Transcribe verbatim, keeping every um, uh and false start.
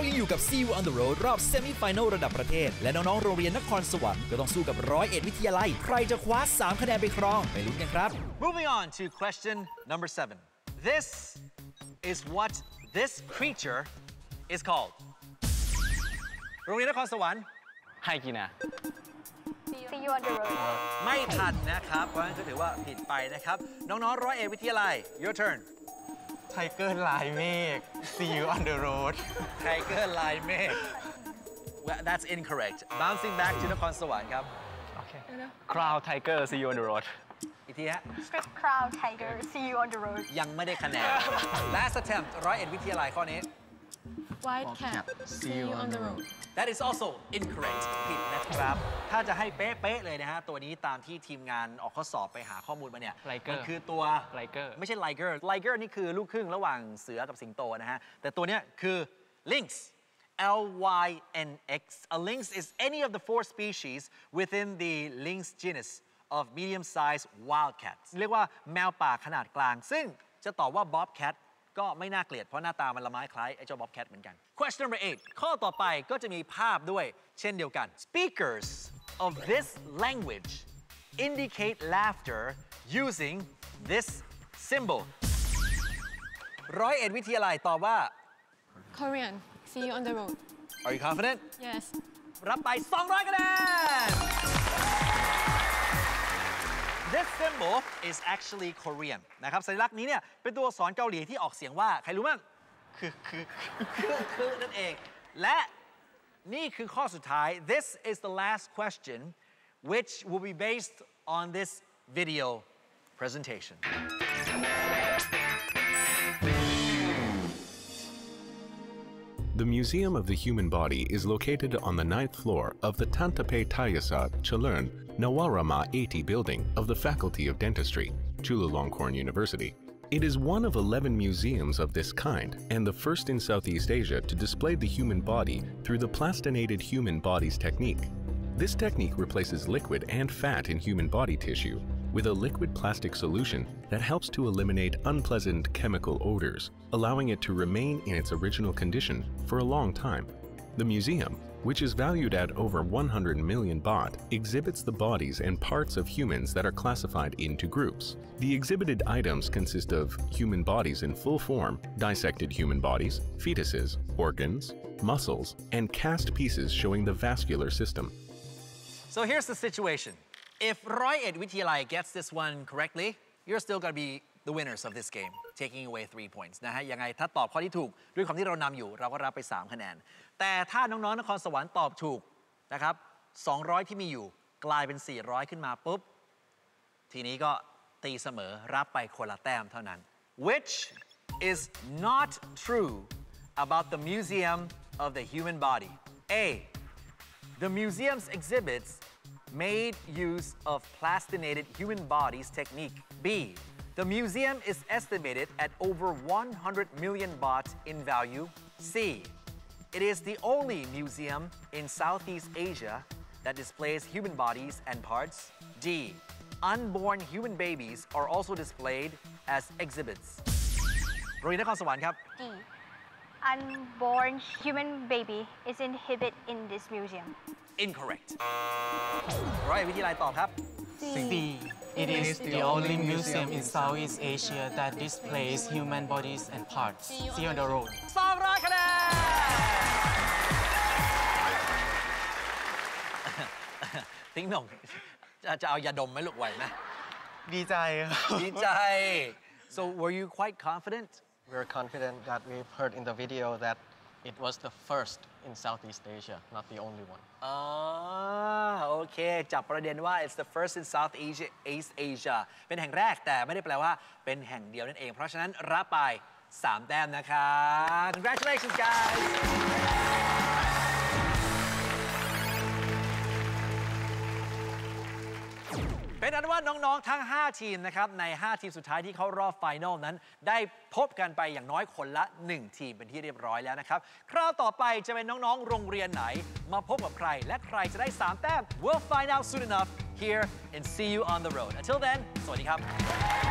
ยังอยู่กับ See You on the Road รอบเซมิไฟแนลระดับประเทศและน้องๆโรงเรียนนครสวรรค์ก็ต้องสู้กับร้อยเอ็ดวิทยาลัยใครจะคว้าสามคะแนนไปครองไปลุ้นกันครับ Moving on to question number seven. This is what this creature is called. โรงเรียนนครสวรรค์ให้กินนะ See you on the road ไม่ทันนะครับเพราะฉะนั้นก็ถือว่าผิดไปนะครับน้องๆร้อยเอ็ดวิทยาลัย your turn ไทเกอร์ลายเมฆ See you on the road ไทเกอร์ลายเมฆ well, that's incorrect bouncing back to นครสวรรค์ครับโอเค Crown Tiger See you on the road อีกทีฮะ Crown Tiger See you on the road ยังไม่ได้คะแนน last attempt ร้อยเอ็ดวิทยาลัยข้อนี้ White cat See you on the road That is also incorrect ผิดนะครับถ้าจะให้เป๊ะๆเลยนะฮะตัวนี้ตามที่ทีมงานออกข้อสอบไปหาข้อมูลมาเนี่ยมันคือตัว Liger ไม่ใช่ Liger Liger นี่คือลูกครึ่งระหว่างเสือกับสิงโตนะฮะแต่ตัวเนี้ยคือ Lynx L Y N X A lynx is any of the four species within the lynx genus of medium-sized wildcats เรียกว่าแมวป่าขนาดกลางซึ่งจะตอบว่า bobcat ก็ไม่น่าเกลียดเพราะหน้าตามันละไม้คล้ายไอ้เจ้า bobcat เหมือนกัน Question number eight ข้อต่อไปก็จะมีภาพด้วยเช่นเดียวกัน Speakers of this language indicate laughter using this symbol ร้อยเอ็ดวิทยาลัยตอบว่า Korean See you on the road Are you confident Yes รับไปสองร้อยคะแนน This symbol is actually Korean นะครับสัญลักษณ์นี้เนี่ยเป็นตัวอักษรเกาหลีที่ออกเสียงว่าใครรู้มั้งคือคือคือคือนั่นเองและนี่คือข้อสุดท้าย This is the last question which will be based on this video presentation The Museum of the Human Body is located on the ninth floor of the Tantapay Tayasat Chalern Nawarama eighty building of the Faculty of Dentistry, Chulalongkorn University. It is one of eleven museums of this kind and the first in Southeast Asia to display the human body through the plastinated human bodies technique. This technique replaces liquid and fat in human body tissue with a liquid plastic solution that helps to eliminate unpleasant chemical odors, allowing it to remain in its original condition for a long time. The museum, which is valued at over one hundred million baht, exhibits the bodies and parts of humans that are classified into groups. The exhibited items consist of human bodies in full form, dissected human bodies, fetuses, organs, muscles, and cast pieces showing the vascular system. So here's the situation. If Roy Ed Vityalai gets this one correctly, you're still going to be the winners of this game, taking away three points นะฮะยังไงถ้าตอบข้อที่ถูกด้วยความที่เรานำอยู่เราก็รับไปสามคะแนนแต่ถ้าน้องๆนครสวรรค์ตอบถูกนะครับสองร้อยที่มีอยู่กลายเป็นสี่ร้อยขึ้นมาปุ๊บทีนี้ก็ตีเสมอรับไปคนละแต้มเท่านั้น Which is not true about the Museum of the Human Body A The museum's exhibits made use of plastinated human bodies technique B The museum is estimated at over one hundred million baht in value. C. It is the only museum in Southeast Asia that displays human bodies and parts. D. Unborn human babies are also displayed as exhibits. โรงเรียนนครสวรรค์ครับ D. Unborn human baby is exhibited in this museum. Incorrect. ร้อยเอ็ดวิทยาลัยตอบครับ C. It is the only museum in Southeast Asia that displays human bodies and parts. See you on the road. สองร้อยคะแนน ติ๊งหน่งจะจะเอายาดมไหมลูกไหวไหมดีใจครับดีใจ So were you quite confident? We are confident that we've heard in the video that it was the first in Southeast Asia, not the only one. อ๋อโอเคจับประเด็นว่า it's the first in South Asia East Asia เป็นแห่งแรกแต่ไม่ได้แปลว่าเป็นแห่งเดียวนั่นเองเพราะฉะนั้นรับไปสามแต้มนะครับ Congratulations guysเป็นอันว่าน้องๆทั้งห้าทีมนะครับในห้าทีมสุดท้ายที่เข้ารอบไฟนอลนั้นได้พบกันไปอย่างน้อยคนละหนึ่งทีมเป็นที่เรียบร้อยแล้วนะครับคราวต่อไปจะเป็นน้องๆโรงเรียนไหนมาพบกับใครและใครจะได้สามแต้ม We'll find out soon enough here and see you on the road Until then สวัสดีครับ